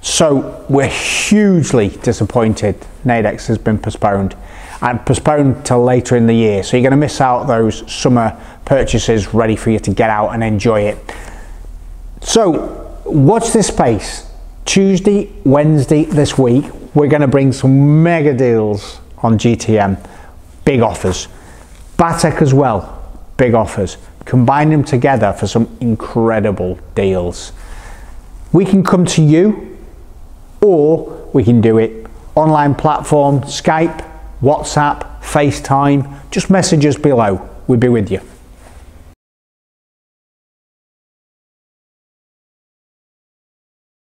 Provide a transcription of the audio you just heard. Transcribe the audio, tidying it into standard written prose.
So we're hugely disappointed Naidex has been postponed, and postponed till later in the year. So you're going to miss out those summer purchases ready for you to get out and enjoy it. So watch this space. Tuesday, Wednesday this week, we're going to bring some mega deals on GTM. Big offers. Batek as well, big offers. Combine them together for some incredible deals. We can come to you, or we can do it online platform, Skype, WhatsApp, FaceTime. Just message us below. We'll be with you.